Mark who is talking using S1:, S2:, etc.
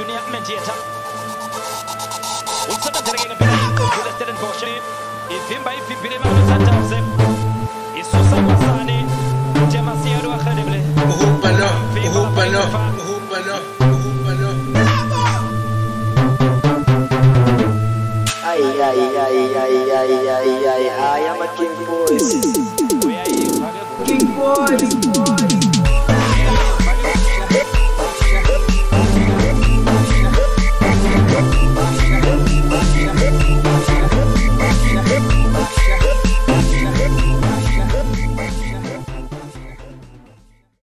S1: الدنيا من جيتها وصلت ترجع بيني ولستلن بوشري يفهم باي في بيني ما بسنتافزم يسوع وصاني جمع سيارو أخربله
S2: وهو بنا
S3: I am a king boy. King boy.